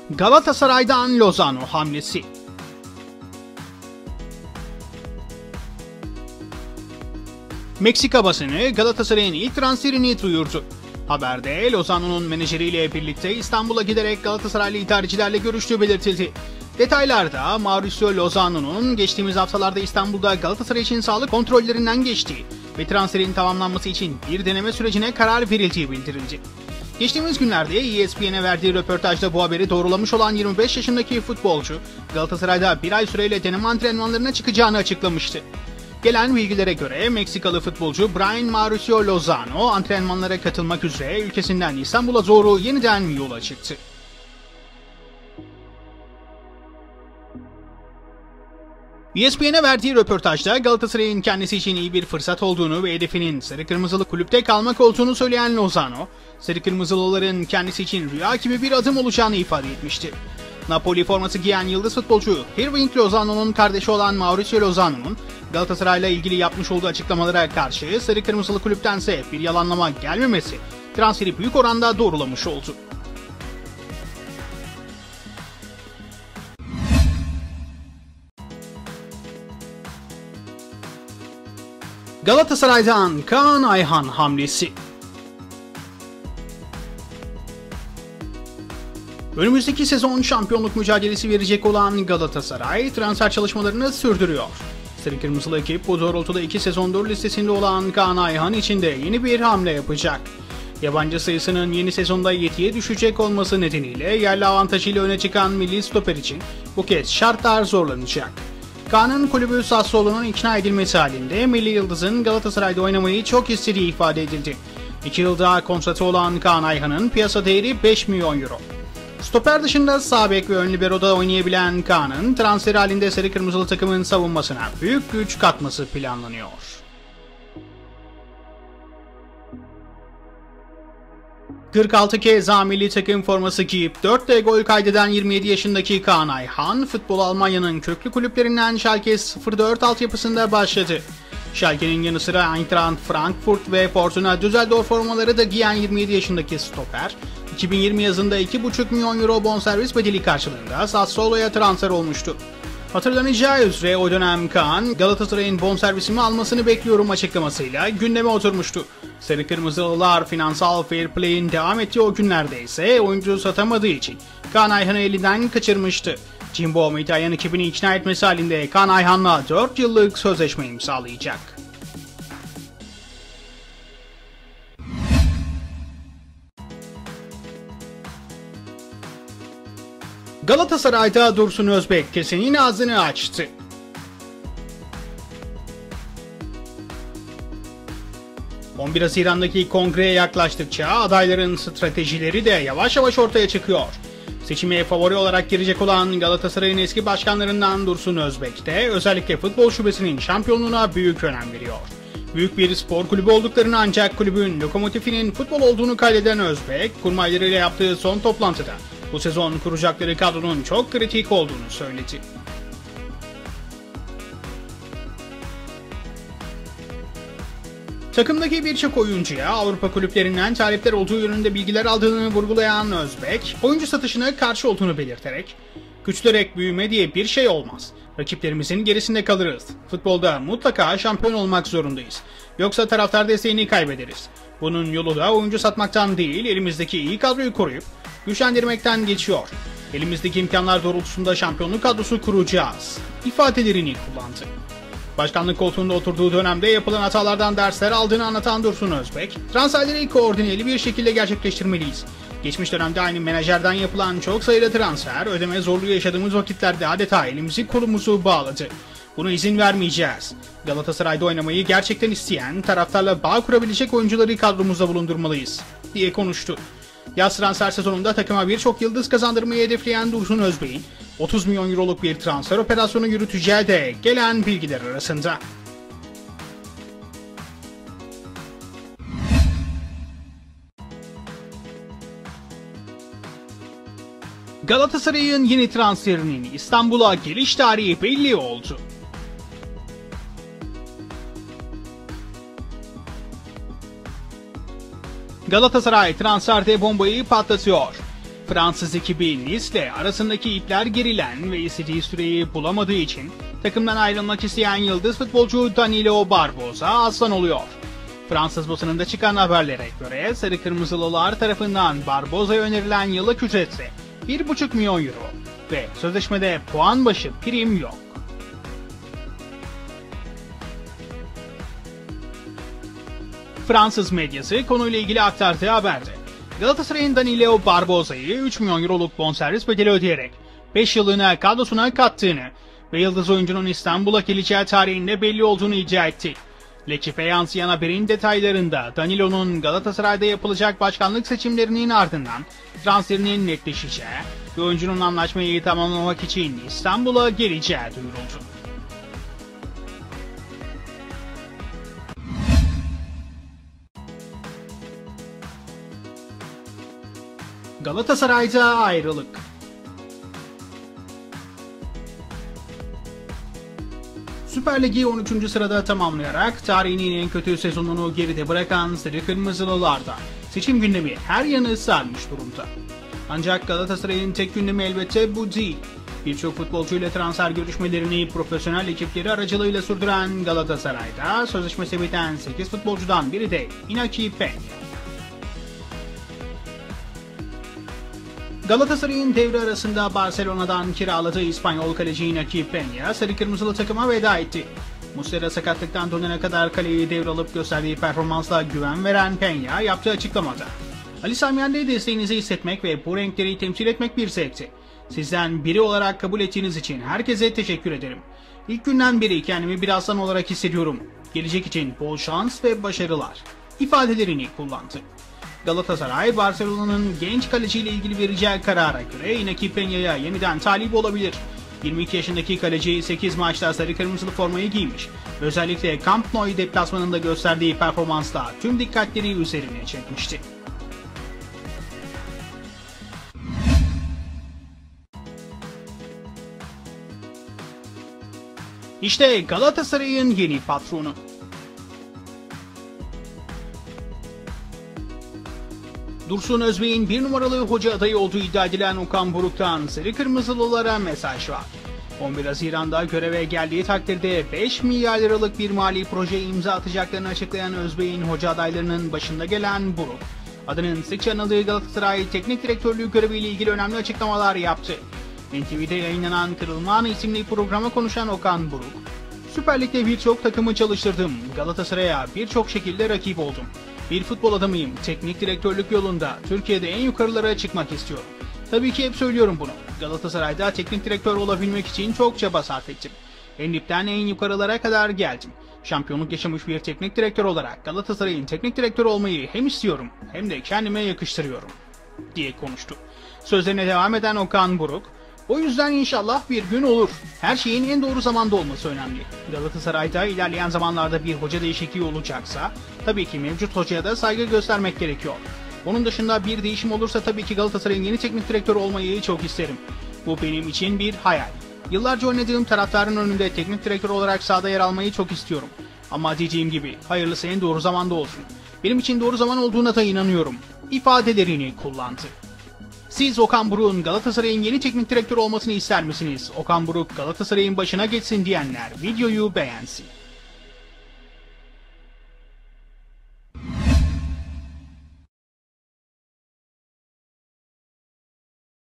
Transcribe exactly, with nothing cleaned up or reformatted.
Galatasaray'dan Lozano hamlesi. Meksika basını Galatasaray'ın ilk transferini duyurdu. Haberde Lozano'nun menajeriyle birlikte İstanbul'a giderek Galatasaraylı idarecilerle görüştüğü belirtildi. Detaylarda Mauricio Lozano'nun geçtiğimiz haftalarda İstanbul'da Galatasaray için sağlık kontrollerinden geçtiği ve transferin tamamlanması için bir deneme sürecine karar verildiği bildirildi. Geçtiğimiz günlerde E S P N'e verdiği röportajda bu haberi doğrulamış olan yirmi beş yaşındaki futbolcu, Galatasaray'da bir ay süreyle deneme antrenmanlarına çıkacağını açıklamıştı. Gelen bilgilere göre Meksikalı futbolcu Brian Mauricio Lozano antrenmanlara katılmak üzere ülkesinden İstanbul'a doğru yeniden yola çıktı. E S P N'e verdiği röportajda Galatasaray'ın kendisi için iyi bir fırsat olduğunu ve hedefinin Sarı Kırmızılı kulüpte kalmak olduğunu söyleyen Lozano, Sarı Kırmızılıların kendisi için rüya gibi bir adım olacağını ifade etmişti. Napoli forması giyen yıldız futbolcu Hirving Lozano'nun kardeşi olan Mauricio Lozano'nun Galatasaray'la ilgili yapmış olduğu açıklamalara karşı Sarı Kırmızılı kulüptense bir yalanlama gelmemesi transferi büyük oranda doğrulamış oldu. Galatasaray'dan Kaan Ayhan hamlesi. Önümüzdeki sezon şampiyonluk mücadelesi verecek olan Galatasaray transfer çalışmalarını sürdürüyor. Sarı Kırmızılı ekip bu doğrultuda iki sezondur listesinde olan Kaan Ayhan için de yeni bir hamle yapacak. Yabancı sayısının yeni sezonda yediye düşecek olması nedeniyle yerli avantajıyla öne çıkan milli stoper için bu kez şartlar zorlanacak. Kaan'ın kulübü Sassuolo'nun ikna edilmesi halinde milli yıldızın Galatasaray'da oynamayı çok istediği ifade edildi. İki yıl daha kontratı olan Kaan Ayhan'ın piyasa değeri beş milyon euro. Stoper dışında sağ bek ve ön libero'da oynayabilen Kaan'ın transfer halinde Sarı Kırmızılı takımın savunmasına büyük güç katması planlanıyor. kırk altı kez milli takım forması giyip dört de gol kaydeden yirmi yedi yaşındaki Kaan Ayhan, futbol Almanya'nın köklü kulüplerinden Schalke sıfır dört altyapısında başladı. Schalke'nin yanı sıra Eintracht Frankfurt ve Fortuna Düsseldorf formaları da giyen yirmi yedi yaşındaki stoper, iki bin yirmi yazında iki buçuk milyon euro bonservis bedeli karşılığında Sassuolo'ya transfer olmuştu. Hatırlanacağı üzere o dönem Kaan, Galatasaray'ın bonservisimi almasını bekliyorum açıklamasıyla gündeme oturmuştu. Sarı Kırmızılılar finansal fair play'in devam ettiği o günlerde ise oyuncu satamadığı için Kaan Ayhan'ı elinden kaçırmıştı. Jimbo Mkhitaryan ekibini ikna etmesi halinde Kaan Ayhan'la dört yıllık sözleşme imzalayacak. Galatasaray'da Dursun Özbek kesenin ağzını açtı. on bir Haziran'daki kongreye yaklaştıkça adayların stratejileri de yavaş yavaş ortaya çıkıyor. Seçime favori olarak girecek olan Galatasaray'ın eski başkanlarından Dursun Özbek de özellikle futbol şubesinin şampiyonluğuna büyük önem veriyor. Büyük bir spor kulübü olduklarını ancak kulübün lokomotifinin futbol olduğunu kaydeden Özbek, kurmaylarıyla yaptığı son toplantıda bu sezon kuracakları kadronun çok kritik olduğunu söyledi. Takımdaki birçok oyuncuya Avrupa kulüplerinden talipler olduğu yönünde bilgiler aldığını vurgulayan Özbek, oyuncu satışına karşı olduğunu belirterek, "Küçülerek büyüme diye bir şey olmaz. Rakiplerimizin gerisinde kalırız. Futbolda mutlaka şampiyon olmak zorundayız. Yoksa taraftar desteğini kaybederiz. Bunun yolu da oyuncu satmaktan değil, elimizdeki iyi kadroyu koruyup güçlendirmekten geçiyor. Elimizdeki imkanlar doğrultusunda şampiyonluk kadrosu kuracağız" ifadelerini kullandı. Başkanlık koltuğunda oturduğu dönemde yapılan hatalardan dersler aldığını anlatan Dursun Özbek, transferleri koordineli bir şekilde gerçekleştirmeliyiz. Geçmiş dönemde aynı menajerden yapılan çok sayıda transfer, ödeme zorluğu yaşadığımız vakitlerde adeta elimizi kolumuzu bağladı. Buna izin vermeyeceğiz. Galatasaray'da oynamayı gerçekten isteyen, taraftarla bağ kurabilecek oyuncuları kadromuzda bulundurmalıyız, diye konuştu. Yaz transfer sezonunda takıma birçok yıldız kazandırmayı hedefleyen Dursun Özbek'in otuz milyon euroluk bir transfer operasyonu yürüteceği de gelen bilgiler arasında. Galatasaray'ın yeni transferinin İstanbul'a geliş tarihi belli oldu. Galatasaray transferde bombayı patlatıyor. Fransız ekibi Nice'le arasındaki ipler gerilen ve istediği süreyi bulamadığı için takımdan ayrılmak isteyen yıldız futbolcu Danilo Barbosa aslan oluyor. Fransız basınında çıkan haberlere göre Sarı Kırmızılılar tarafından Barbosa'ya önerilen yıllık ücretse bir buçuk milyon euro ve sözleşmede puan başı prim yok. Fransız medyası konuyla ilgili aktardığı haberde Galatasaray'ın Danilo Barbosa'yı üç milyon euroluk bonservis bedeli ödeyerek beş yıllığına kadrosuna kattığını ve yıldız oyuncunun İstanbul'a geleceği tarihinde belli olduğunu iddia etti. L'Equipe'e yansıyan haberin detaylarında Danilo'nun Galatasaray'da yapılacak başkanlık seçimlerinin ardından transferinin netleşeceği ve oyuncunun anlaşmayı tamamlamak için İstanbul'a geleceği duyuruldu. Galatasaray'da ayrılık. Süper Lig'i on üçüncü sırada tamamlayarak tarihinin en kötü sezonunu geride bırakan Sarı Kırmızılılarda seçim gündemi her yanı sarmış durumda. Ancak Galatasaray'ın tek gündemi elbette bu değil. Birçok futbolcuyla transfer görüşmelerini profesyonel ekipleri aracılığıyla sürdüren Galatasaray'da sözleşmesi biten sekiz futbolcudan biri de Iñaki Peña. Galatasaray'ın devre arasında Barcelona'dan kiraladığı İspanyol kaleci Iñaki Peña Sarı Kırmızılı takıma veda etti. Muslera sakatlıktan dönene kadar kaleyi devralıp gösterdiği performansla güven veren Peña yaptığı açıklamada Ali Sami Yen'de desteğinizi hissetmek ve bu renkleri temsil etmek bir zevkti. Sizden biri olarak kabul ettiğiniz için herkese teşekkür ederim. İlk günden beri kendimi bir aslan olarak hissediyorum. Gelecek için bol şans ve başarılar ifadelerini kullandı. Galatasaray, Barcelona'nın genç kaleciyle ilgili vereceği karara göre Iñaki Peña'ya yeniden talip olabilir. yirmi iki yaşındaki kaleci sekiz maçta sarı kırmızılı formayı giymiş. Özellikle Camp Nou deplasmanında gösterdiği performansla tüm dikkatleri üzerine çekmişti. İşte Galatasaray'ın yeni patronu. Dursun Özbek'in bir numaralı hoca adayı olduğu iddia edilen Okan Buruk'tan Sarı Kırmızılılara mesaj var. on bir Haziran'da göreve geldiği takdirde beş milyar liralık bir mali projeye imza atacaklarını açıklayan Özbek'in hoca adaylarının başında gelen Buruk, adının sıkça anıldığı Galatasaray Teknik Direktörlüğü göreviyle ilgili önemli açıklamalar yaptı. N T V'de yayınlanan Kırılma Anı isimli programa konuşan Okan Buruk, Süper Lig'de birçok takımı çalıştırdım, Galatasaray'a birçok şekilde rakip oldum. Bir futbol adamıyım, teknik direktörlük yolunda Türkiye'de en yukarılara çıkmak istiyorum. Tabii ki hep söylüyorum bunu. Galatasaray'da teknik direktör olabilmek için çok çaba sarf ettim. En dipten en yukarılara kadar geldim. Şampiyonluk yaşamış bir teknik direktör olarak Galatasaray'ın teknik direktörü olmayı hem istiyorum hem de kendime yakıştırıyorum diye konuştu. Sözlerine devam eden Okan Buruk, o yüzden inşallah bir gün olur. Her şeyin en doğru zamanda olması önemli. Galatasaray'da ilerleyen zamanlarda bir hoca değişikliği olacaksa tabii ki mevcut hocaya da saygı göstermek gerekiyor. Onun dışında bir değişim olursa tabii ki Galatasaray'ın yeni teknik direktörü olmayı çok isterim. Bu benim için bir hayal. Yıllarca oynadığım taraftarın önünde teknik direktör olarak sahada yer almayı çok istiyorum. Ama diyeceğim gibi hayırlısı en doğru zamanda olsun. Benim için doğru zaman olduğuna da inanıyorum ifadelerini kullandı. Siz Okan Buruk'un Galatasaray'ın yeni teknik direktör olmasını ister misiniz? Okan Buruk Galatasaray'ın başına geçsin diyenler videoyu beğensin.